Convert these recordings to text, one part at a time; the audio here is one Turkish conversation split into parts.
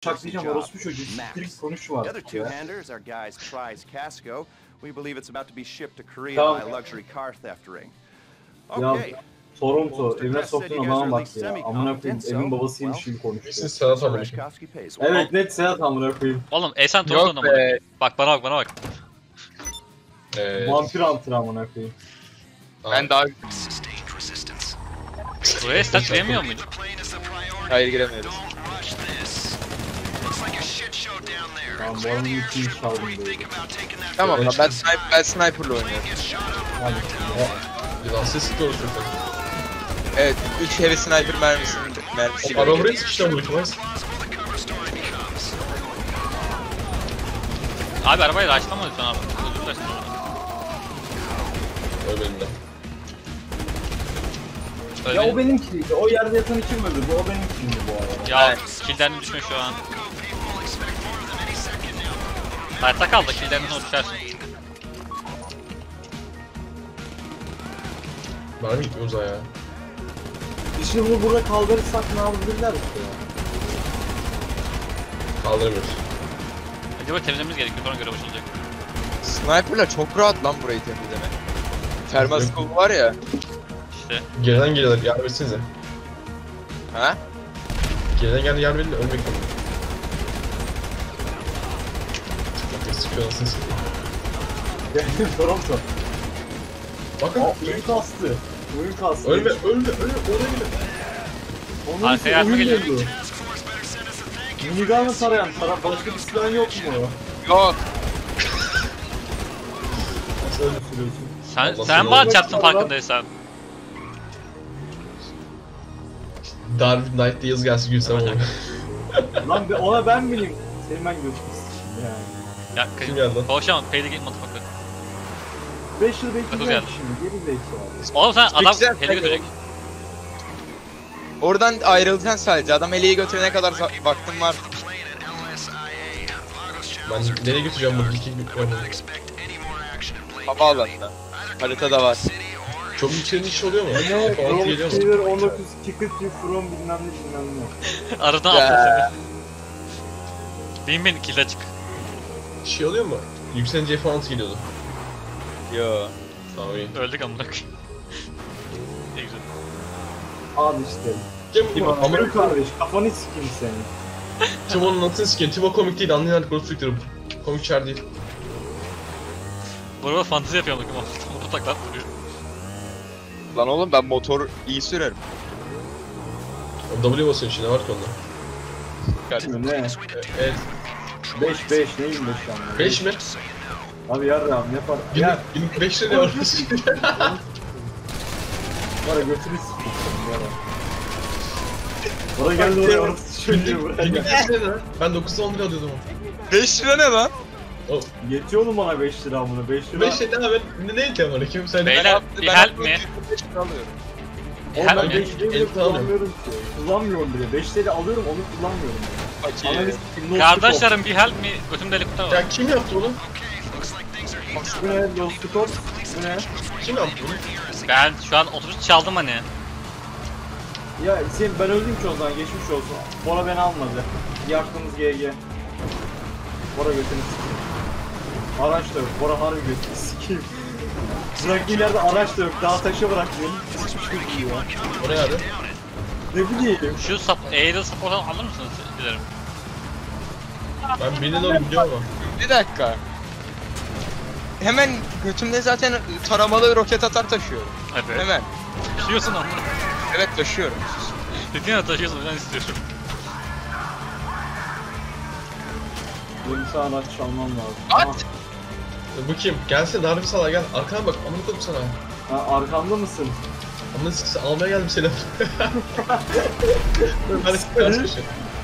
Çaklayacağım orospu çocuğu. Direkt konuş var. The other two-handers are guys Prize Casco. We believe it's about to be shipped to Korea Tamam. by a luxury car theft ring. Ya Okay. Toronto evine soktuğun adama bak ya. Amına koyayım evin babasıymış gibi konuşuyor. Kesin Sedat amına. Reshkovsky pays well. Evet net Sedat amına koyayım. Oğlum Esen Toronto'da mı? be. Bak bana bak. Vampir antrenör amına koyayım. Ben daha... Buraya stat giremiyor muydun? Hayır giremiyoruz. Tamam bu arada bir kill çaldım böyle. Tamam lan ben sniper'la oynuyorum. Hadi. Lan ses sıkı olur çok. Evet 3 heavy sniper mermisi. Ara buraya sıkıştı amına koyayım. Abi arabayı da açlama lütfen abi. Özür dilerim. Öyle benim de. Ya o benim killiydi. O yerde yatan kim öldürdü? O benim killimdi bu arada. Ya kill'den düşme şu an. Hayatta kaldı, kill'den düşersin. Mermi gitmiyor uzağa ya. Biz şimdi bunu burada kaldırırsak ne yapabilirler ki ya? Kaldıramıyoruz. Acaba temizlememiz gerekiyor, sonra göre başlayacak. Sniper'la çok rahat lan burayı temizlemek. Termoskop var ya. İşte. Geriden geliyorlar, yardım etsenize. Ha? Geriden geldi yardım edin de ölmek yok. Bak sıkıyor nasıl sıkıyor. Toronto. Bakın. Oyun kastı. Oyun kastı. Ölme oraya gidin. Onun Arkaya için yardıma oyun geliyor. geliyor. Minigun'ı tarayan taraf başka bir silah yok mu? Yok. Nasıl öyle sürüyorsun? Allah Sen seni bana Allah çarptın Allah. farkındaysan. Dark Knight'te yazı gelsin gülsem ama. Lan ona ben bileyim. Senin ben götümü s**eyim yani. Ya Kim geldi lan? konuşamam, pay the game motherfucker. 5 yıl Dokuz bekleyeceğim geldi. şimdi. Geri zekalı. Oğlum sen adam Güzel, heli götürecek. Oradan ayrılacaksın sadece. Adam eleği götürene kadar vaktim var. Ben nereye götüreceğim bunu? İki gün Havaalanında. Haritada var. Çok yükselmiş iş oluyor mu? Ne? F6 From geliyor mu? Clear 19 ticket you from bilmem ne. Aradan Ya. atlasın. Bin kill'e çık. Şey oluyor mu? Yükselince F6 geliyordu. Yo. Tamam iyi. Öldük amına koyayım. Ne güzel. Al işte. Kim bu? Amına Amerika. kardeş kafanı sikeyim senin. Timo'nun atın skin. Timo komik değil. Anlayan Ghost Victor'ım. Komik çar değil. Bu arada fantezi yapıyor amına koyayım. Motor taklat duruyor. Lan oğlum ben motor iyi sürerim. W basıyor içinde var ki onda. Ne? Evet. 5 neyim 5 yani? 5 mi? Abi yarrağım ne fark? Günlük, Ya günlük 5 lira var. var ya götünü sikeyim senin yara. Oraya geldi oraya orası çocuğu buraya Günlük gel. 5 lira. Ben 9'da 10 lira alıyordum. 5 lira ne lan? O Yetiyor oğlum bana 5 lira amına 5 lira. 5 lira ben ne ihtiyacım var? Kim sen? Beyler bir help mi? 5 lira alıyorum. Oğlum ben help 5 me. lirayı bile El tamam. kullanmıyorum ki. Kullanmıyorum bile. 5 lira alıyorum onu kullanmıyorum. Fakir. Analiz kim? Kardeşlerim bir help mi? Götümde helikopter var. Ya kim yaptı onu? Bu ne? Dostlukot. Bu ne? Kim yaptı onu? Ben şu an otobüs çaldım hani. Ya ben öldüm ki o zaman geçmiş olsun. Bora beni almadı. Yaktığımız GG. Bora götünü sikeyim. Araç da yok. Bora harbi götünü sikeyim. Bırak ileride araç da yok. Dağ taşa bırak beni. Sıçmış gibi ya. O ne abi? Ne bileyim. Şu Aerial support'tan alır mısınız dilerim? Ben birine doğru gidiyorum ama. Bir dakika. Hemen götümde zaten taramalı roket atar taşıyorum. Evet. Hemen. Taşıyorsun ama. Evet taşıyorum. Dediğin ya taşıyorsun, ben istiyorum. Benim sana araç çalmam lazım. At! Bu kim? Gelsene harbi sala gel. Arkana bak. Amına koydum sana. Ha, arkamda mısın? Amına sikse almaya geldim seni. Ben sıkıyorum şu.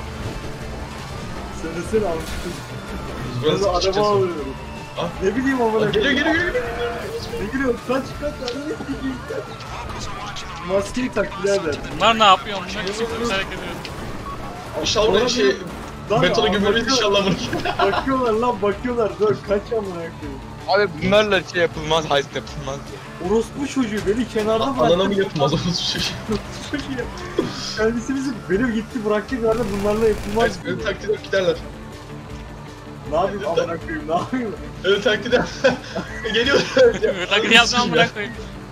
Seni almıştım. Biz Ben böyle de araba sıkışacağız. alıyorum. Ah. Ne bileyim amına Geliyor koyayım. geliyor. Ne geliyor? Kaç ananı sikeyim kaç. Maskeyi tak birader. Bunlar ne yapıyor? Bunlar çok hareket ediyor. İnşallah Bora şey... Lan Betona gömülmeyiz bakıyor- inşallah bunu. Bakıyorlar lan bakıyorlar. Dur kaç amına koyayım. Abi bunlarla şey yapılmaz, heist yapılmaz. Orospu çocuğu beni kenarda bıraktı. Anana mı yapılmaz onu suçu? Çocuğu ya. Kendisi bizi benim gitti bıraktı yerde bunlarla yapılmaz. Öyle taklit edip giderler. Ne yapayım amına koyayım ne yapayım? Öyle taklit edip geliyor. Taklit yapma amına koyayım.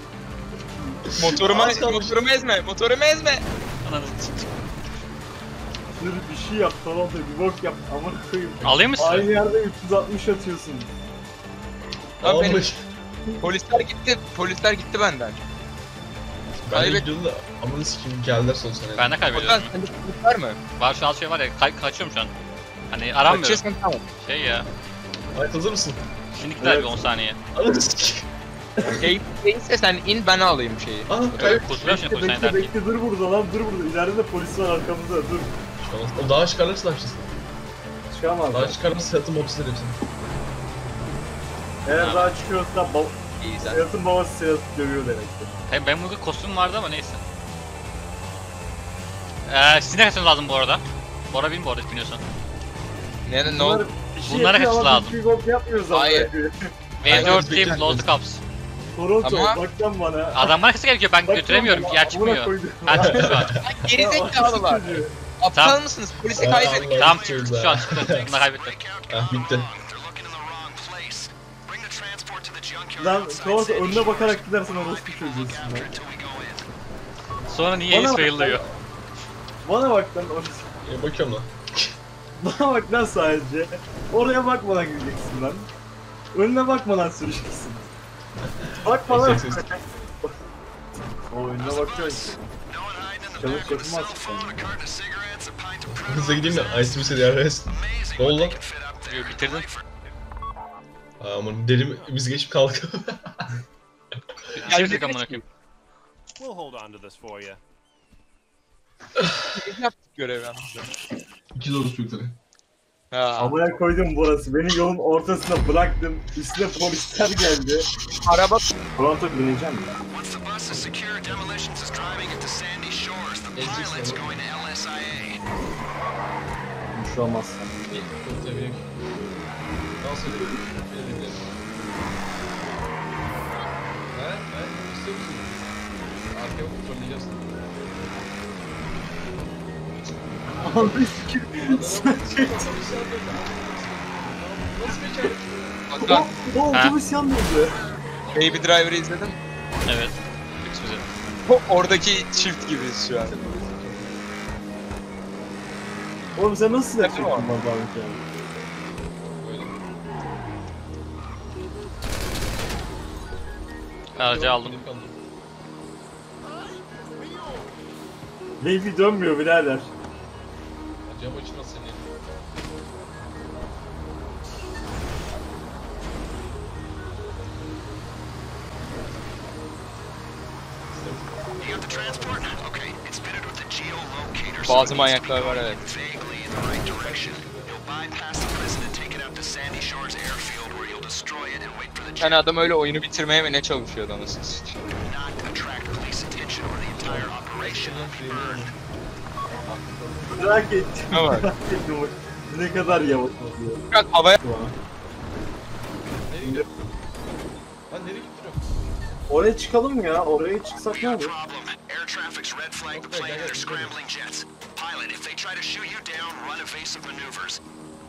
Motorumu ezme, motorumu ezme. Ananı s**tim. Dur bir şey yap falan da bir bok yap amına koyayım. Alayım mı Aynı sizi? yerde 360 atıyorsun. Abi benim Almış. polisler gitti benden. Ben de Kaybet- gidiyordum da amına sikeyim geldiler son sene. Ben de Ozan kaybediyorum. sende polis var mı? Var şu an şey var ya kaçıyorum şu an. Hani aranmıyorum. Kaçıyorsun tamam. Şey ya. Ay hazır mısın? Şimdi gider Evet. bir 10 saniye. Ananı sikeyim. Neyse sen in ben alayım şeyi. Aa Evet, kaybettim. kurtuluyor şimdi Bekle polis bekle saniye. bekle dur burada lan dur burada. İleride de polis var arkamızda dur. O daha çıkarlarsa ne yapacağız? Çıkamaz. Daha çıkarlarsa Seat'ın mobisler hepsini. Eğer daha çıkıyorsa İyi sen. Seat'ın babası Seat dövüyor demektir. Hem benim burada kostüm vardı ama neyse. Sizin ne kaçınız lazım bu arada? Bora bin bu arada biniyorsun. Ne oldu? Bir şey Bunlara yapıyor kaçış ama lazım. biz bir bok yapmıyoruz ama. Hayır. V4 bekle. Team Lost Cups. Toronto Ama- bak lan bana. Adam bana kısa gerekiyor ben Bak götüremiyorum lan yer bana, çıkmıyor. amına koydum. Ben çıktım şu an. Gerizekalılar. Aptal Tamam. mısınız? Polisi Aa, kaybettik. Allah. Tamam çıktı şu an çıktı. Bunlar kaybettim. Ah bitti. Lan Toronto önüne bakarak gidersen orospu çocuğusun lan. Sonra niye Bana Ace bak fail'lıyor? Bana bak lan orospu. Bakıyorum lan. Bana bak lan sadece. Oraya bakmadan gideceksin lan. Önüne bakmadan süreceksin. Bakma lan. Ses, ses. O önüne bakıyorsun. Çalış yapılmaz. Hızla gideyim de Ice Missile DRS. Ne oldu lan? Bitirdin. Aman derim biz geçip kaldık. Bitirdik amına koyayım. We'll hold on to this for you. Yaptık görev yalnız. 2 zor çocukları. Ha. Amına koydum burası. Beni yolun ortasına bıraktım. Üstüne polisler geldi. Araba Toronto bineceğim mi? Once the bus is secure, Demolitions is driving it to Sandy Shores. The pilot's going to LSIA. Bir şey olmaz. Dans edelim. İstiyor musun? Arkaya kontrolleyeceğiz. Anladın sikim. Sen çektin. Nasıl becerdin? Ozan, O otobüs yanmadı. Baby Driver'ı izledin. Evet. Lüks bize. Oradaki çift gibiyiz şu an. Oğlum sen nasıl silah Tabii çektin var. bazen ya? Aracı aldım. Baby dönmüyor birader. Cam açılmaz senin. You got the transport? Okay, it's fitted with a geolocator. so Bazı it manyaklar var evet. vaguely in the right direction. You'll bypass the prison and take it out to Sandy Shores airfield where you'll destroy it and wait for the jet Yani adam öyle oyunu bitirmeye mi ne çalışıyordu anasını satayım. not attract police attention or the entire operation will be burned. Merak ettim. Ne var? Merak ettim. Ne kadar yavaş oluyor. Bak havaya şu an. Nereye gidiyor? Lan nereye gidiyor? Oraya çıkalım mı ya? Oraya çıksak ne olur? Problem. Air traffic's red flagged the plane and they're scrambling jets. Pilot, if they try to shoot you down, run evasive maneuvers.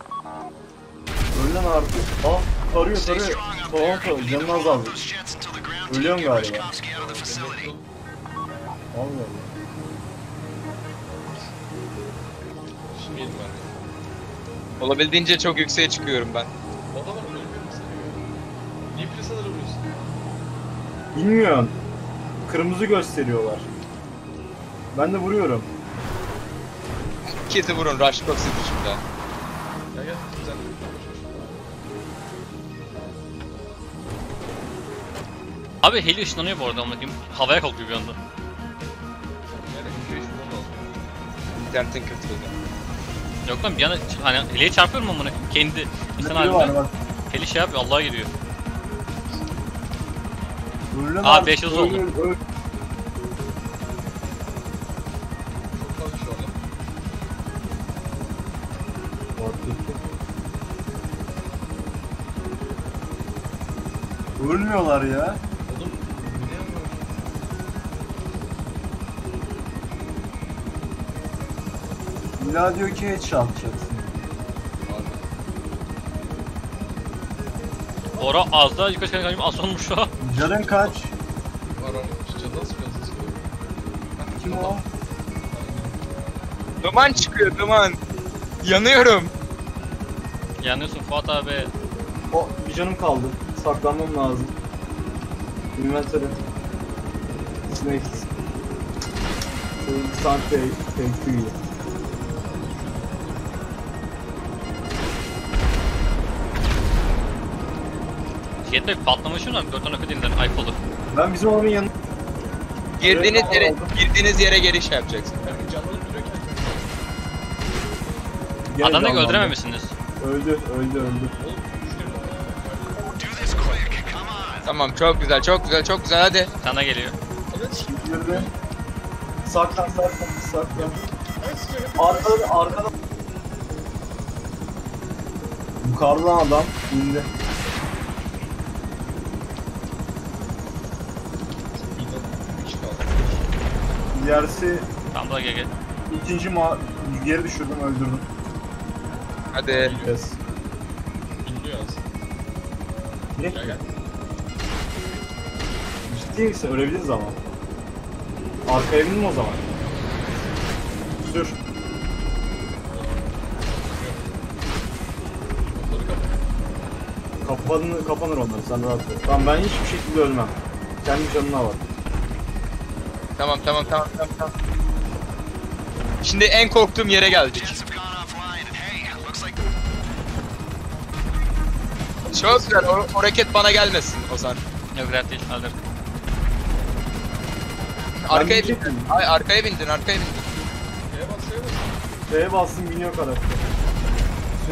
Ölen artık. Ah tarıyor Stay tarıyor. strong up there. Toronto We need canını to hold azaldı. those jets until the ground team Ölüyorum get galiba. Rishkovsky out of the facility. Allah Allah. Şimdi yedim ben. olabildiğince çok yükseğe çıkıyorum ben. O adam ölmüyor musun? Niye plasalara vuruyorsun? Bilmiyorum. Kırmızı gösteriyorlar. Ben de vuruyorum. Kit'i vurun Rush Box'ı dışında. Gel gel. Güzel. Abi heli ışınlanıyor bu arada amına koyayım. Havaya kalkıyor bir anda. Yani bir şuradan al. İnternetin kötülüğü. Yok lan bir anda hani heliye çarpıyorum amına koyayım. Kendi insan Biri var halinde. bak. Heli şey yapıyor Allah'a geliyor. Ölen Aa, artık, 500 oldu. öl. Çok fazla şu anda. Fark ettim. Ölmüyorlar ya. Oğlum ne yapıyor? İlla diyor ki headshot atacaksın. Bora az daha yukarı çıkan kancım az olmuş o. Canın kaç? Aram candan sıkıntı sıkıyor. Kim o? Duman çıkıyor duman. Yanıyorum. Yanıyorsun Fuat abi. O bir canım kaldı. Saklanmam lazım. Inventory. Snakes. Sante thank Jetpack patlamış mı lan? 4 tane öpediğinden ayıp oldu. Ben bizim adamın yanına... Girdiğiniz yere geri şey yapacaksın. Belki canlanıp duruyor ki. Gene Adamı da canlandı. öldürememişsiniz. Öldü. Oğlum düşüyor. Do this quick. Come on. Tamam çok güzel çok güzel çok güzel hadi. Sana geliyor. Evet. Girdi. Saklan. Evet sıkıyor. Arkada. Yukarıdan adam indi. Bir kişi kaldı. Diğerisi Tam da GG. ikinci geri düşürdüm öldürdüm. Hadi. Yes. İnliyor aslında. Ne? Gel gel. Ciddi misin? Ölebiliriz ama. Arkaya bindin o zaman. Sür. Kapıları kapat. Kapanır onları sen rahat ol. Tamam ben hiçbir şekilde ölmem. Kendi canına bak. Tamam. Şimdi en korktuğum yere geldik. Jets have gone offline, and hey, looks like Çok güzel o raket bana gelmesin Ozan. Yok dert değil. Alır. Arkaya binecek bindin. miyim? Ay arkaya bindin. Şeye bas şeye bas. Şeye bassın biniyor karakter. Sür.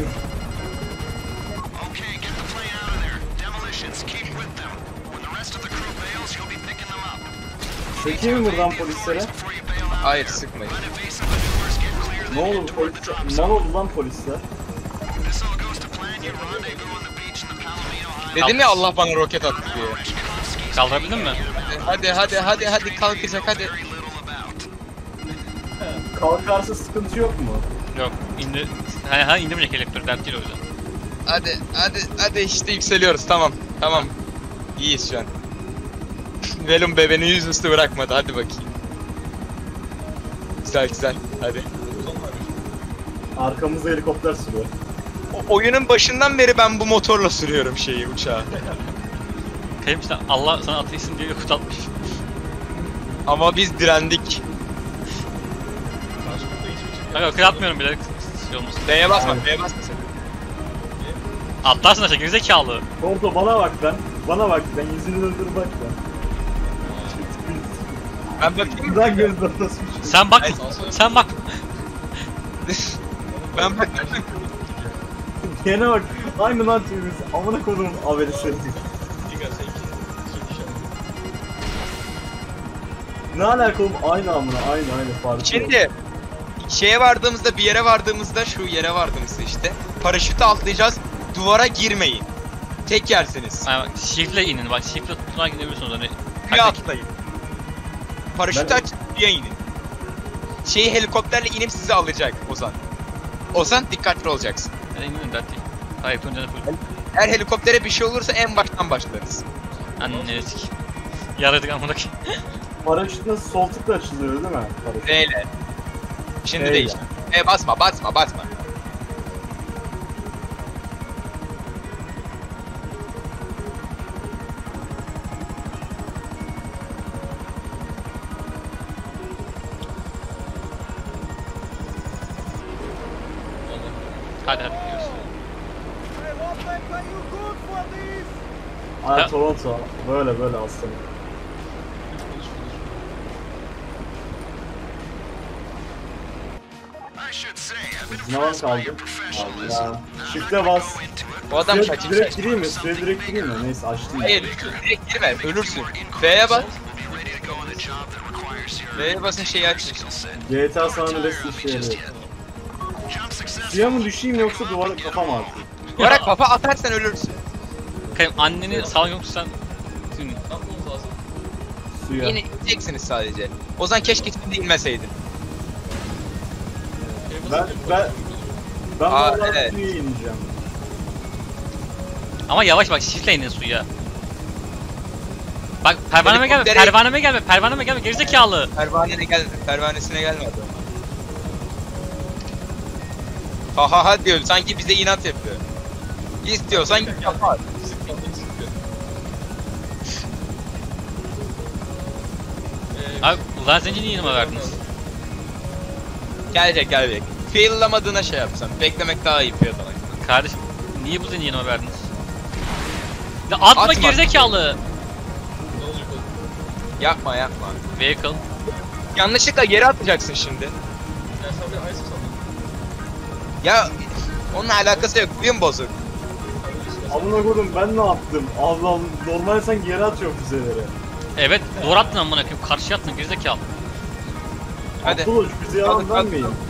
okay, get the plane out of there. Demolitions, keep with them. When the rest of the crew bails, you'll be picking them up. Çekeyim mi buradan polislere? Before you bail out Hayır there. sıkmayın. Run evasive maneuvers, get clear, Ne then oldu head toward the drop polis? zone. Mal oldu lan polisler. This all goes to plan. You rendezvous on the beach in the Palomino Highway. Dedim ya Allah bana roket attı diye. Reshkovsky's Kaldırabildin mi? Hadi kalkacak hadi. very little about. Kalkarsa sıkıntı yok mu? Yok. İndi. Ha indirmeyecek elektrik. Dert değil o yüzden. Hadi işte yükseliyoruz tamam. İyiyiz şu an. Velum bebeni yüzüstü bırakmadı hadi bakayım. Güzel hadi. Ozan var. Arkamızda helikopter sürüyor. Oyunun başından beri ben bu motorla sürüyorum uçağı. Kayıp işte Allah sana ateistsin diye kut atmış. Ama biz direndik. Karşımda hiçbir şey. Kanka kır atmıyorum bile. Şey olmasın. D'ye basma Aynen. sen. Atlarsın aşağı gerizekalı. Korto bana bak lan. Bana bak lan. Yüzünü döndür bak lan. Ben bakayım. Güzel gözler nasıl bir şey. Sen bak. Ay, Sen bak. Ben bak. Diyene bak. Aynı lan tüyümüz. Amına kodumun haberi seni. Diga sen iki. Türk işe. Ne alaka oğlum? Aynı amına. Aynı farkı. Şimdi bir yere vardığımızda şu yere vardığımızda işte paraşütü atlayacağız. Duvara girmeyin. Tek yersiniz. Yani bak shift'le inin bak. Shift'le tutunarak gidebiliyorsunuz hani. Suya atlayın. Paraşütü Ben- aç, suya inin. Helikopterle inip sizi alacak Ozan dikkatli olacaksın. Yani inin dert değil. Hayır önce de full. Eğer helikoptere bir şey olursa en baştan başlarız. Anne sik. Yaradık amına koyayım. Paraşüt nasıl sol tıkla açılıyor değil mi? Paraşüt. Neyle? Şimdi Neyle? değil. Basma. Hadi gidiyoruz. Ay Ha. Toronto. Böyle aslanım. I should say, I've been Ne var impressed by kaldı? your Abi professionalism. ya. Shift'e bas. Go into it. Bu adam Direkt kaçacak. gireyim mi? Suya direkt gireyim mi? Neyse açtım. Hayır, direkt girme, ölürsün. F'ye bas. We'll be ready to go on a job that requires your F'ye basın şeyi aç. skill set. GTA San Andreas'ın işe yarıyor. Jump successful. Suya mı düşeyim yoksa duvara kafa mı atayım? Duvara kafa atarsan ölürsün. Bakayım anneni sağ yok sen. Şimdi Ne yapmamız lazım? Suya. Yine ineceksiniz sadece. O zaman keşke şimdi inmeseydin. Ben Aa, vallahi evet. suya ineceğim. ama yavaş bak şifle inin suya. Bak pervaneme gelme, Helikoptere- pervaneme gelme gerizekalı. Pervanesine gelme adam. Ha ha ha diyor, sanki bize inat yapıyor. İstiyorsan git yapar. Sık yandım sıkıyor. Abi ulan zenci niye yanıma verdiniz? Gelecek. Faillamadığına şey yapsan. Beklemek daha iyi piyasalar. Kardeşim niye bu zenci yanıma verdiniz? Ya atma, Atma. gerizekalı. Ne olacak oğlum? Yapma. Vehicle. Yanlışlıkla geri atacaksın şimdi. Ya sen beni Ice sandın. Ya onunla alakası yok. Oyun bozuk. Amına koydum ben ne yaptım? Allah Allah. Normal sen geri atıyor füzeleri. Evet doğru attın amına koyayım. Karşıya attın gerizekalı. Hadi. Abdullah şu füzeyi Hadi, alan ben hadi. miyim?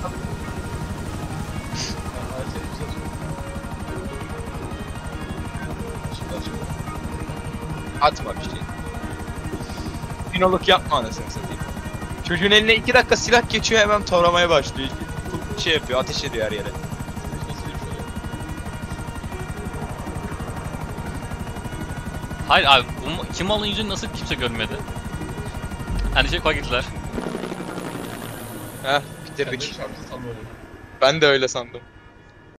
Atma bir şey. Finoluk yapma anasını satayım. Çocuğun eline 2 dakika silah geçiyor, hemen tavlamaya başlıyor. Şey yapıyor, ateş ediyor her yere. Hayır abi bu kim malın yüzünü nasıl kimse görmedi? Hani şey koy gittiler. Heh, bitirdik. Ben de öyle sandım.